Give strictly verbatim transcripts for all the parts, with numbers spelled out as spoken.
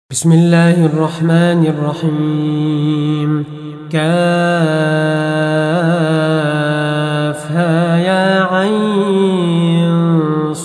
بسم الله الرحمن الرحيم. كافها يا عين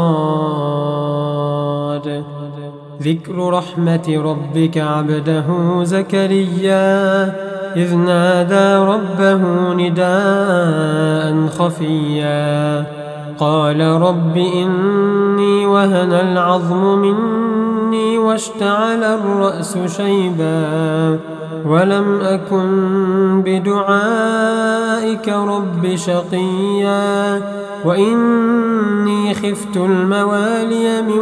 صاد. ذكر رحمة ربك عبده زكريا إذ نادى ربه نداء خفيا قال رب إني وهن العظم مني واشتعل الرأس شيبا ولم أكن بدعائك رب شقيا وإني خفت الموالي من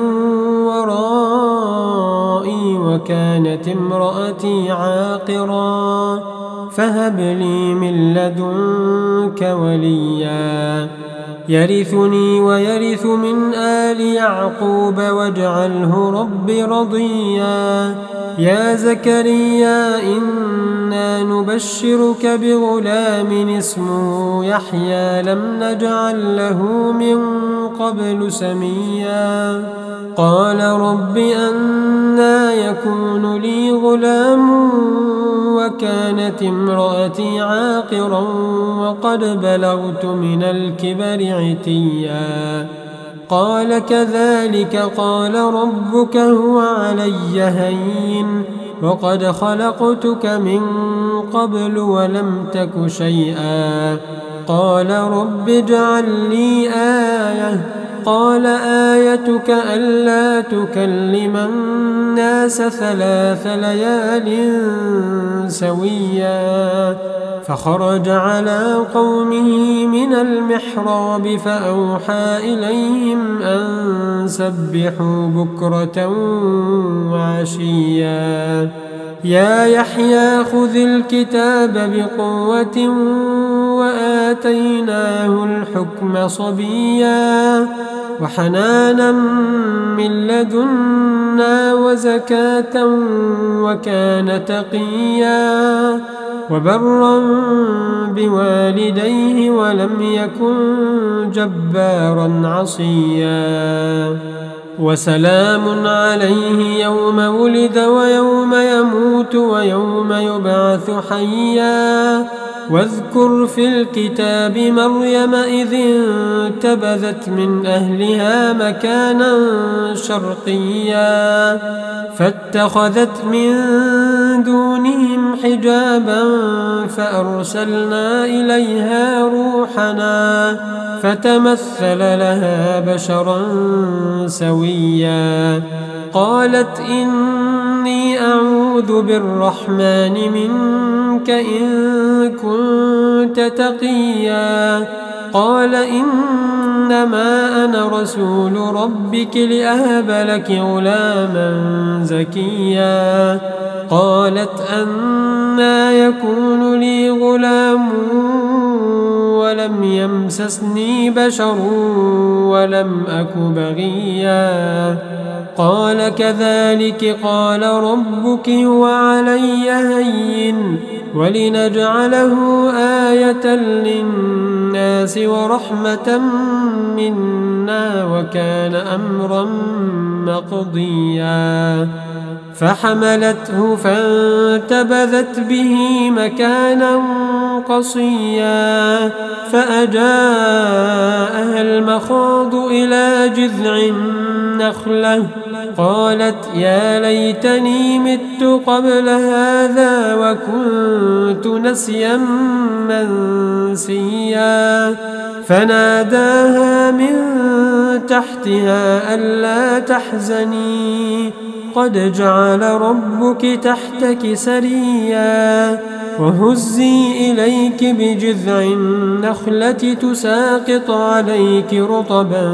ورائي وكانت امرأتي عاقرا فهب لي من لدنك وليا يرثني ويرث من آل يعقوب واجعله رب رضيا. يا زكريا إنا نبشرك بغلام اسمه يحيى لم نجعل له من قبل سميا قال رب أنى يكون لي غلام وكانت امرأتي عاقرا وقد بلغت من الكبر عتيا قال كذلك قال ربك هو علي هين وقد خلقتك من قبل ولم تك شيئا قال رب اجعل لي آية قال آيتك ألا تكلم الناس ثلاث ليال سويا فخرج على قومه من المحراب فأوحى إليهم أن سبحوا بكرة وعشيا يا يحيى خذ الكتاب بقوة وآتيناه الحكم صبيا وحنانا من لدنا وزكاة وكان تقيا وبرا بوالديه ولم يكن جبارا عصيا وسلام عليه يوم ولد ويوم يموت ويوم يبعث حيا واذكر في الكتاب مريم إذ انتبذت من أهلها مكانا شرقيا فاتخذت من دونهم حجابا فأرسلنا إليها روحنا فتمثل لها بشرا سويا قالت إني أعوذ بالرحمن منك إن كنت تقيا قال إنما أنا رسول ربك لأهب لك غلاما زكيا قالت أنى يكون لي غلام ولم يمسسني بشر ولم أك بغيا قال كذلك قال ربك وعلي هين ولنجعله آية للناس ورحمة منا وكان أمرا مقضيا فحملته فانتبذت به مكانا قصيا فأجاءها المخاض إلى جذع النخلة قالت يا ليتني مت قبل هذا وكنت نسيا منسيا فناداها من تحتها ألا تحزني قد جعل ربك تحتك سريا وهزي إليك بجذع النخلة تساقط عليك رطبا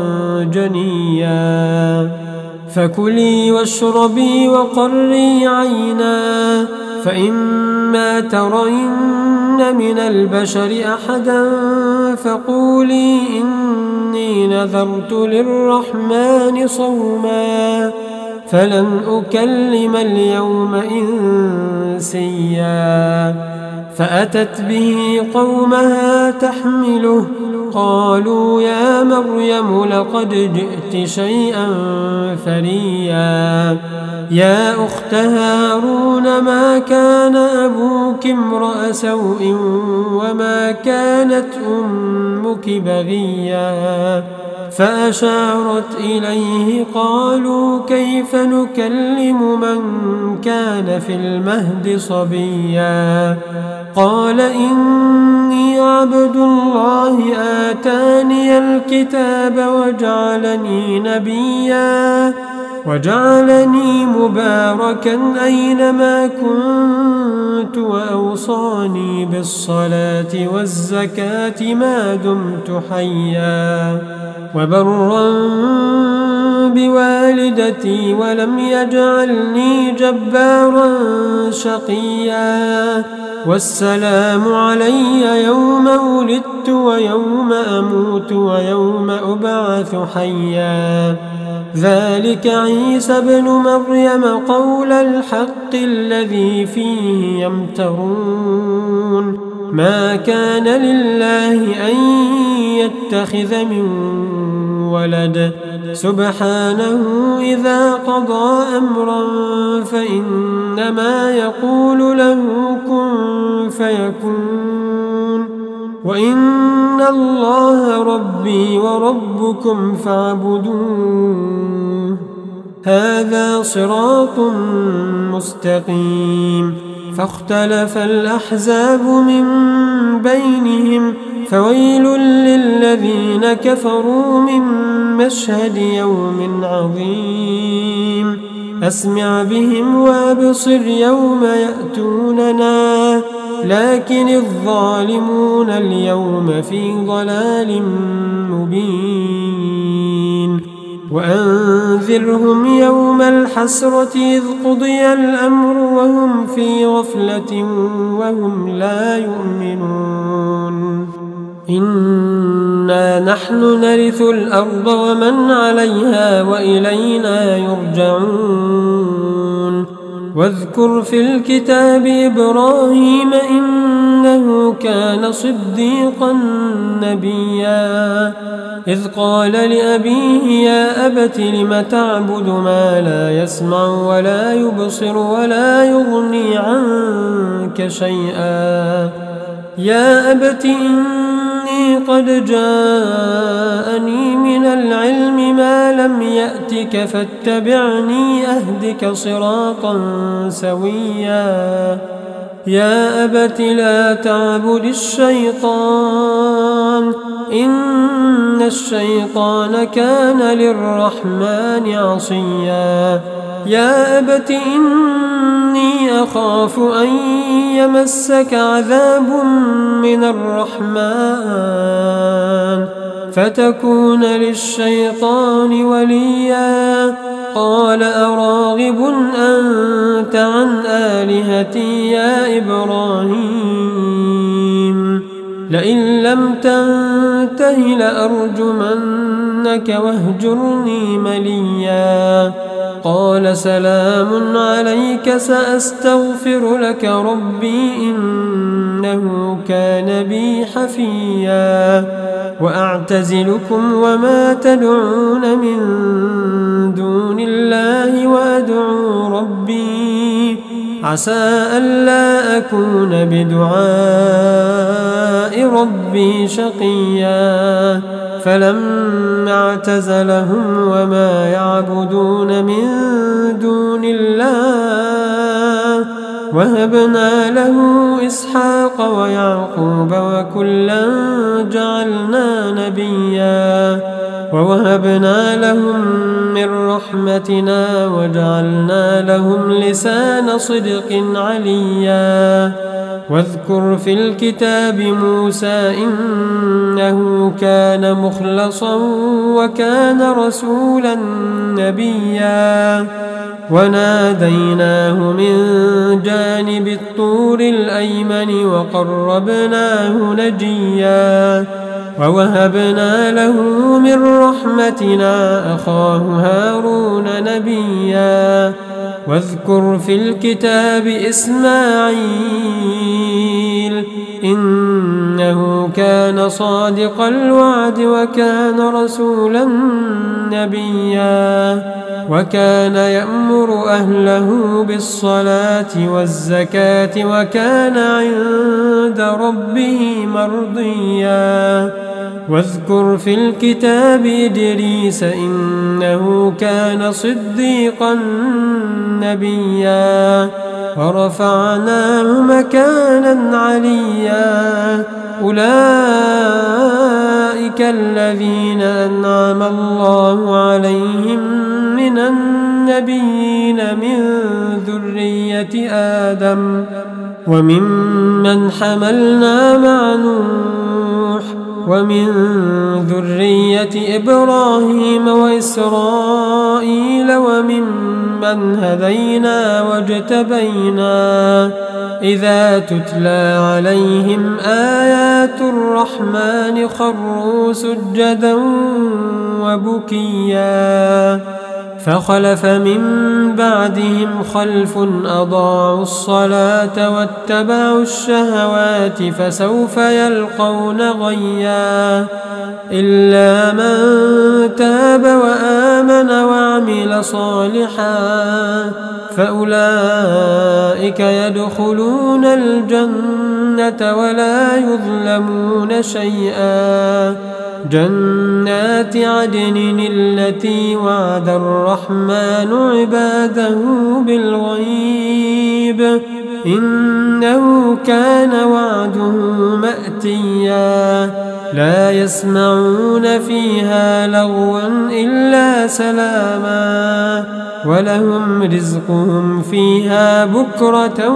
جنيا فكلي واشربي وقري عينا فإما ترين من البشر أحدا فقولي إني نذرت للرحمن صوما فلن أكلم اليوم إنسيا فأتت به قومها تحمله قالوا يا مريم لقد جئت شيئا فريا يا أخت هارون ما كان أبوك امرأ سوء وما كانت أمك بغيا فأشارت إليه قالوا كيف نكلم من كان في المهد صبيا قال إني عبد الله آتاني الكتاب وجعلني نبيا وجعلني مباركا أينما كنت وأوصاني بالصلاة والزكاة ما دمت حيا وبرا بوالدتي ولم يجعلني جبارا شقيا والسلام علي يوم ولدت ويوم أموت ويوم أبعث حيا ذلك عيسى بن مريم قول الحق الذي فيه يمترون ما كان لله أن يتخذ من ولد سبحانه إذا قضى أمرا فإنما يقول له كن فيكون وإن الله ربي وربكم فاعبدوه هذا صراط مستقيم فاختلف الأحزاب من بينهم فويل للذين كفروا من مشهد يوم عظيم أسمع بهم وابصر يوم يأتوننا لكن الظالمون اليوم في ضلال مبين وأنذرهم يوم الحسرة إذ قضي الأمر وهم في غفلة وهم لا يؤمنون إنا نحن نرث الأرض ومن عليها وإلينا يرجعون واذكر في الكتاب إبراهيم إنه كان صديقا نبيا إذ قال لأبيه يا أبت لم تعبد ما لا يسمع ولا يبصر ولا يغني عنك شيئا يا أبت إني قد جاءني من العلم ما لم يأتك فاتبعني أهدك صراطا سويا يا أبت لا تعبد الشيطان إن الشيطان كان للرحمن عصيا يا أبت إني أخاف أن يمسك عذاب من الرحمن فتكون للشيطان وليا قال أراغب أنت عن آلهتي يا إبراهيم لئن لم تنته لأرجمنك واهجرني مليا قال سلام عليك سأستغفر لك ربي إنه كان بي حفيا وأعتزلكم وما تدعون من دون الله وأدعو ربي عسى ألا أكون بدعاء ربي شقيا فلما اعتزلهم وما يعبدون من دون الله وهبنا له إسحاق ويعقوب وكلا جعلنا نبيا ووهبنا لهم من رحمتنا وجعلنا لهم لسان صدق عليا واذكر في الكتاب موسى إنه كان مخلصا وكان رسولا نبيا وناديناه من جانب الطور الأيمن وقربناه نجيا ووهبنا له من رحمتنا أخاه هارون نبيا واذكر في الكتاب إسماعيل إنه كان صادق الوعد وكان رسولا نبيا وكان يأمر أهله بالصلاة والزكاة وكان عند ربه مرضيا واذكر في الكتاب إدريس إنه كان صديقا نبيا ورفعناه مكانا عليا أولئك الذين أنعم الله عليهم من النبيين من ذرية آدم وممن حملنا مع نوح ومن ذرية إبراهيم وإسرائيل وممن هدينا واجتبينا إذا تتلى عليهم آيات الرحمن خروا سجدا وبكيا فخلف من بعدهم خلف أضاعوا الصلاة واتبعوا الشهوات فسوف يلقون غيا إلا من تاب وآمن وعمل صالحا فأولئك يدخلون الجنة ولا يظلمون شيئا جنات عدن التي وعد الرحمن عباده بالغيب إنه كان وعده مأتيا لا يسمعون فيها لغوا إلا سلاما ولهم رزقهم فيها بكرة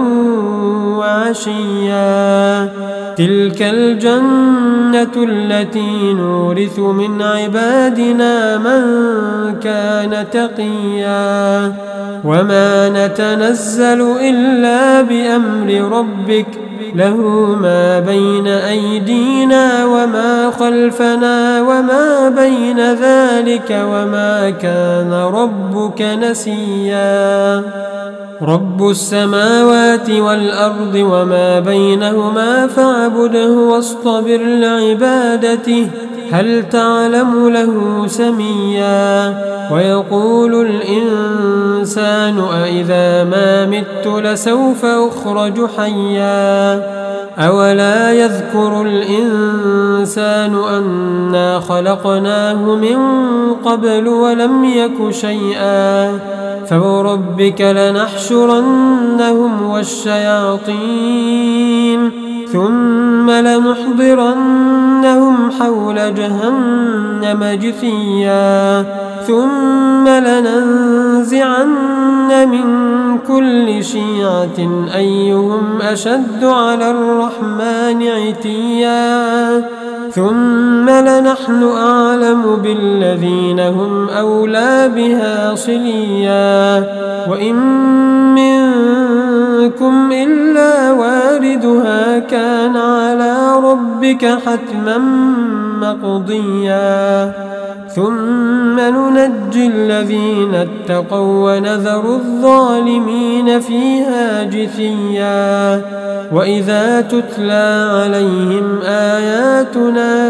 وعشيا تلك الجنة التي نورث من عبادنا من كان تقيا وما نتنزل إلا بأمر ربك له ما بين أيدينا وما خلفنا وما بين ذلك وما كان ربك نسيا رب السماوات والأرض وما بينهما فاعبده واصطبر لعبادته هل تعلم له سميا ويقول الإنسان أإذا ما مت لسوف أخرج حيا أولا يذكر الإنسان أنا خلقناه من قبل ولم يك شيئا فوربك لنحشرنهم والشياطين ثم لنحضرنهم حول جهنم جثيا ثم لننزعن من كل شيعة أيهم أشد على الرحمن عتيا ثم لنحن أعلم بالذين هم أولى بها صليا وإن منكم إلا واردها كان على ربك حتما مقضيا ثم ننجي الذين اتقوا ونذر الظالمين فيها جثيا وإذا تتلى عليهم آياتنا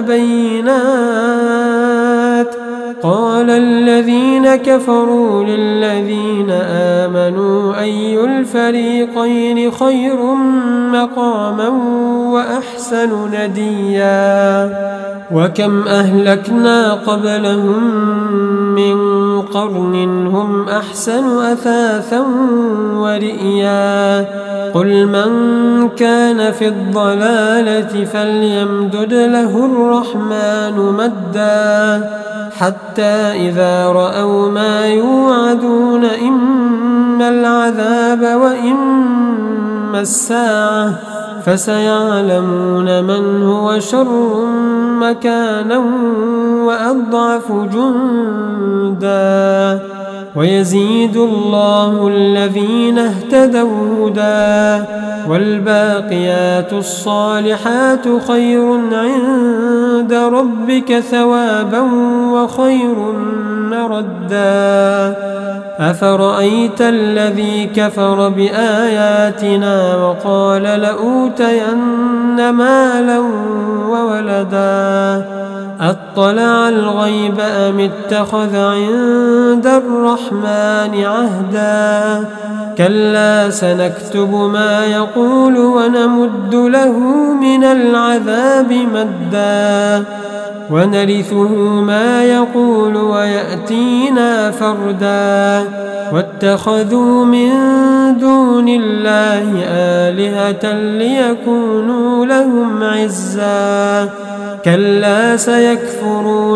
بينات قال الذين كفروا للذين آمنوا أي الفريقين خير مقاما وأحسن نديا وكم أهلكنا قبلهم من قرن هم أحسن أثاثا ورئيا قل من كان في الضلالة فليمدد له الرحمن مدا حتى إذا رأوا ما يوعدون إما العذاب وإما الساعة فسيعلمون من هو شر مكانا وأضعف جندا ويزيد الله الذين اهتدوا هدى والباقيات الصالحات خير عند ربك ثوابا وخير مردا أفرأيت الذي كفر بآياتنا وقال لأوتين مالا وولدا أطلع الغيب أم اتخذ عند الرحمن عهدا كلا سنكتب ما يقول ونمد له من العذاب مدا ونرثه ما يقول ويأتينا فردا واتخذوا من دون الله آلهة ليكونوا لهم عزا كلا سيكفرون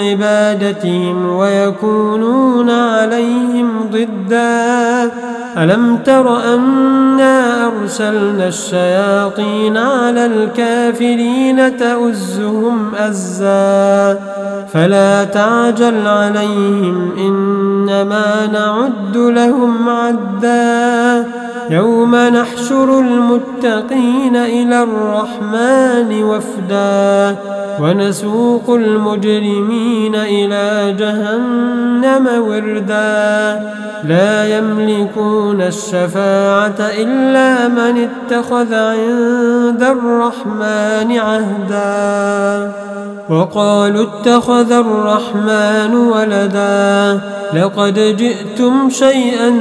بعبادتهم ويكونون عليهم ضدا ألم تر أنا أرسلنا الشياطين على الكافرين تؤزهم أزا فلا تعجل عليهم إنما نعد لهم عدا يوم نحشر المتقين إلى الرحمن وفدا ونسوق المجرمين إلى جهنم وردا لا يملكون الشفاعة إلا من اتخذ عند الرحمن عهدا وقالوا اتخذ الرحمن ولدا لقد جئتم شيئا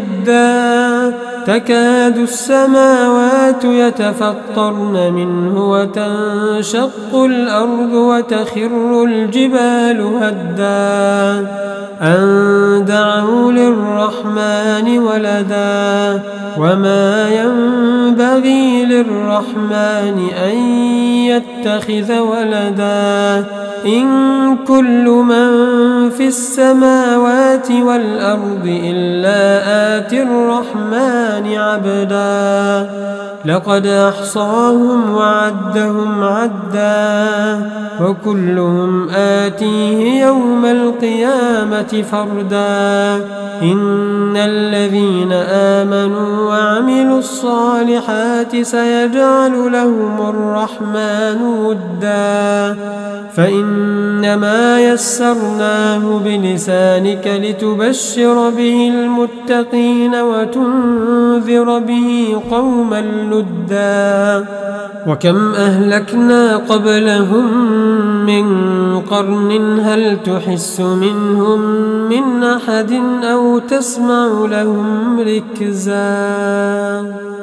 إدا تكاد السماوات يتفطرن منه وتنشق الأرض وتخر الجبال هدا أن دعوا للرحمن ولدا وما ينبغي للرحمن أن يتخذ ولدا إن كل من في السماوات والأرض إلا آتي الرحمن عبدا لقد أحصاهم وعدهم عدا وكلهم آتيه يوم القيامة فردا إن الذين آمنوا وعملوا الصالحات سيجعل لهم الرحمن ودا فإنما يسرناه بلسانك لتبشر به المتقين وتنذر به قوما لدا وكم أهلكنا قبلهم من قرن هل تحس منهم من أحد أو تسمع لهم ركزا.